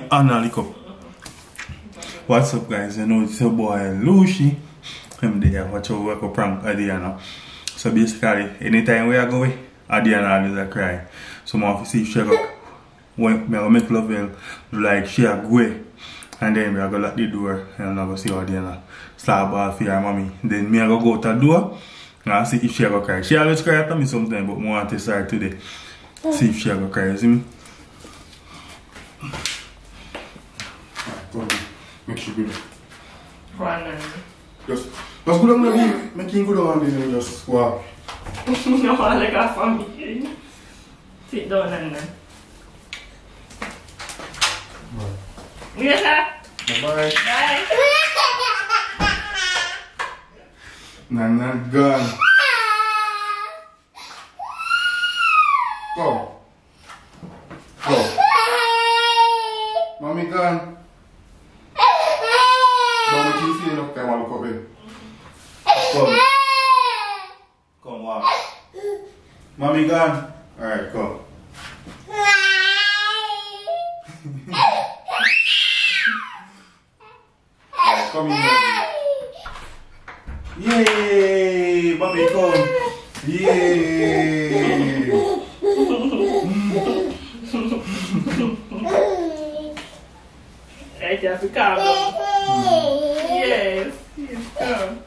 Anna look up. What's up guys, you know it's your boy Lucy. I'm there, watch how we work a prank Adiana. So basically, anytime we are going, Adiana always a cry. So I have to see if she go, when I make love well, like she a go. And then we are going to lock the door and I go see Adiana start ball for her mommy. Then me I go out the door and I see if she go cry. She always cry at me sometimes, but I want to start today. See if she go cry, you see me? Make sure good. Just go down there, make him go down there and just walk. No, I like a family. Sit down and then. Yes, sir. Bye-bye. Bye. Nana gone. Go. Go. Mommy gone. Don't make you see enough time I'll look up here. Come. Come, walk. Mommy gone. Alright, come. Alright, come in here. Yay! Mommy come. Yay! Right, you have to calm down. Yes, yes, come.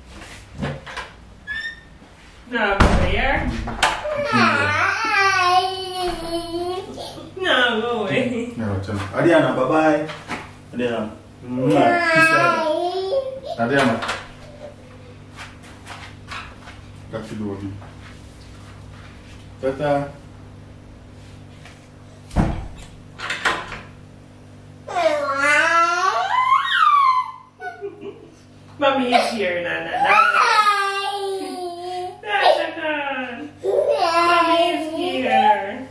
Now, over here. No, go away. No, Adiana, bye-bye. Adiana. Kiss Adiana. Got to do with you. Tata. Mommy is here, Nana. Nana. Mommy is here.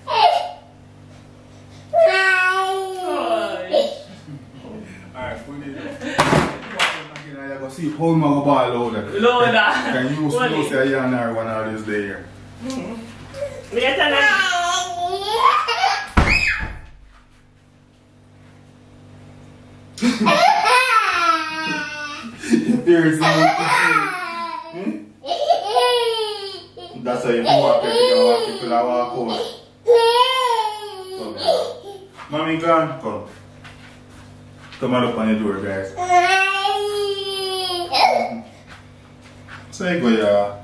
Alright, put it there. I go see how my ball loader. Loader. Can you still say Adiana one of these days here? Later, Nana. That's how you walk if you walk people that walk over. Come here. Mommy gone, come. Come on up on the door, guys. Say go, yeah.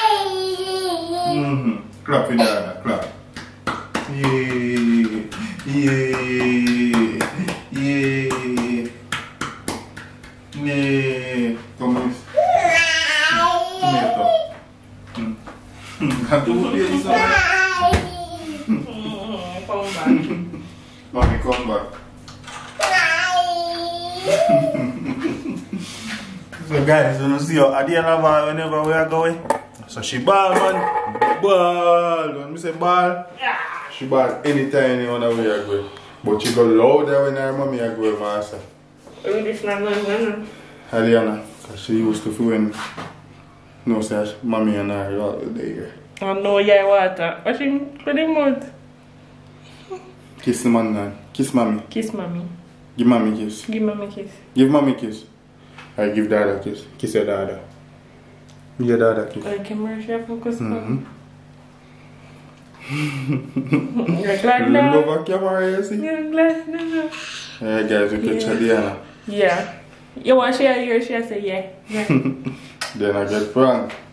Clap in there, clap. Yeah, yeah, yeah, yeah. Come on. Come here, come. Have to move here, Come back. Mommy, come back. So guys, you see how Adiana ball whenever we are going. So she ball, man. Ball. When we say ball, she ball anytime you know we are going. But she go louder when her mommy are going, master. Adiana, because she used to feel when no say mommy and I are all there. Oh no, yeah, water. Watching for the mouth. Kiss the man now. Kiss mommy. Kiss mommy. Give mommy a kiss. Give mommy a kiss. Give mommy a kiss. I give dad a kiss. Kiss your dad. Give your dad a kiss. The camera should focus on. You're glad now? You love a camera, you see? You're glad now? Alright guys, we catch Adiana. Yeah. You want to share yours? She say yeah. Then I get pranked.